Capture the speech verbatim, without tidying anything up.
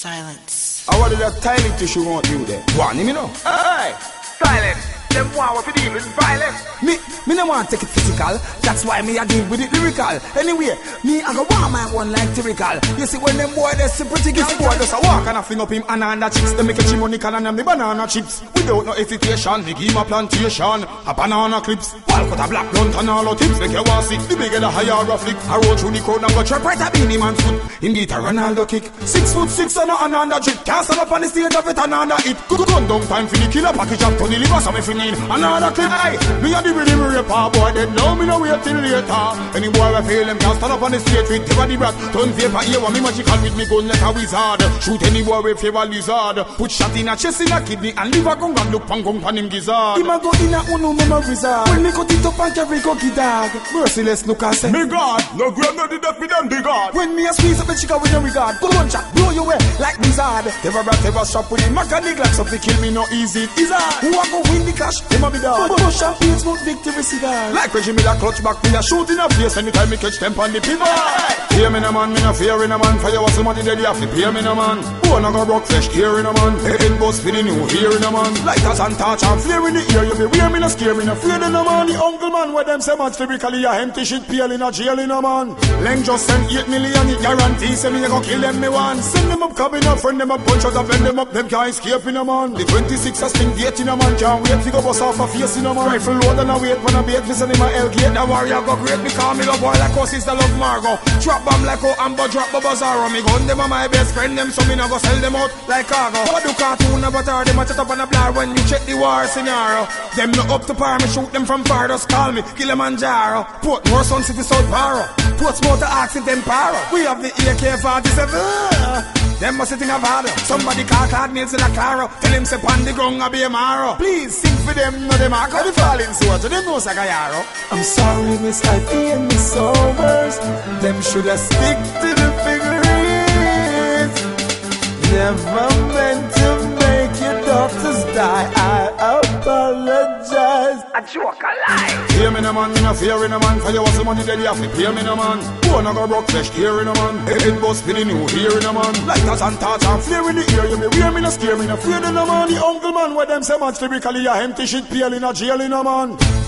Silence. I wanted that tiny tissue want you there. Want him, you know? Hey! Silence! Them want what you do is violence. Me, me no want take it physical. That's why me I deal with it lyrical. Anyway, me I go want my one like typical. You see when them boy they see pretty girl boy just a walk and I fling up him and under chicks. They make a chimney can and them the banana chips. Without no hesitation, they give him a plantation. A banana clips. Wall cut a black blunt and all the tips. Make you want sick. The bigger the higher a flick. I roll through the crowd and go trap right a beanie man's foot. Him get a Ronaldo kick. Six foot six and a another drip. Can't stand up on the stage of it another hit. Good gun down time for the killer package up to deliver some if you need another clip. Aye, me a the rhythm rapper boy. They know me no wait till later. Any boy I feel them can't stand up on the stage with Deva the Bratt. Turn paper here want me magical with me gun like a wizard. Shoot any boy with favor lizard. Put shot in a chest in a kidney and leave a gun and look pang gun pan him gizzard. Him a go in a uno memory wizard. When me cut it up and carry cookie dog. Merciless look and say me God, no grab no did that for them the God. When me a squeeze up the chicken with no regard. Go on chat, blow you away like wizard. Deva Bratt Deva strap with him. Mechanic like something kill me no easy. Is hard. Who a go win the clash? Him a be dog. Push and pain smoke victory cigar. Like Reggie Miller clutch back me a shoot in a face anytime me catch them on the pivot. Hear me no man, me no fear in a man. Fire was somebody dead you have to pay me no man. Who a go rock flesh here in a man. Head bust for the new here in a man. Lighters and torch and flare in the ear. You be wear me no scare me no afraid in a man. The uncle man where them say much lyrically a empty shit pale in a jail in a man. Leng just send eight million it guarantee say me a go kill them me one. Send them up cabin up friend them up punch out and bend them up them can't escape in a man. The twenty-six a sting gate in a man can't wait to go bust off a face in a man. Rifle load and a wait when a bait listen in my L gate. The warrior go great because me love boy like us is the love Margo. Drop bomb like oh amber drop bubbles arrow. Me gun them a my best friend them so me no go sell them out like cargo. What do cartoon avatar them a chat up on a blur when you check the war scenario. Them no up to par me shoot them from far just call me Kilimanjaro. Portmore Sun City South Barrow. Portsmouth to Accent Empire. We have the A K forty-seven. Them must sitting a VADO. Somebody call Claude Mills in a car. Tell him say pan the ground a be a marrow. Please sing for them, no them a call the falling soldier. Them know Sagayaro. I'm sorry, Miss I P and Miss Overs. Them shoulda stick to the figurines. Never meant to make your daughters die. I apologize. A joke a lie. Hear me no man, me no fear in a man. For you was somebody dead you have to pay me no man. Who a go broke flesh here in a man. Head bust for the new here in a man. Lighters and torch and flare in the ear. You be wear me no scare me no afraid in a man. The uncle man where them say much lyrically a empty shit pale in a jail in a man.